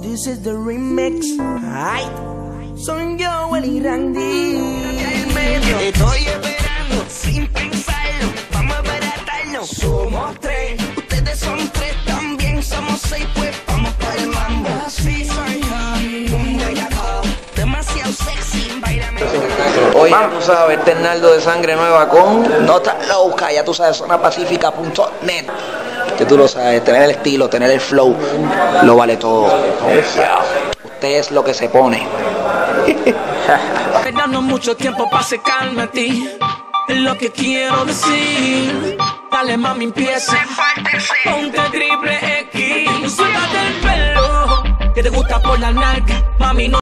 This is the remix. Ay, son yo, Willy Randy. Estoy esperando sin pensarlo. Vamos a baratarnos. Somos tres, ustedes son tres, también somos seis. Pues vamos para el mambo. Demasiado sexy, bailame. Oye, tú sabes, este es Naldo de Sangre Nueva con Nota Loca, ya tú sabes, zonapacifica.net. Que tú lo sabes, tener el estilo, tener el flow, lo vale todo. Usted es lo que se pone. Quedando mucho tiempo para secarme a ti. Es lo que quiero decir. Dale mami, empieza. Ponte triple X. Suéltate el pelo que te gusta por la narca. Mami, no.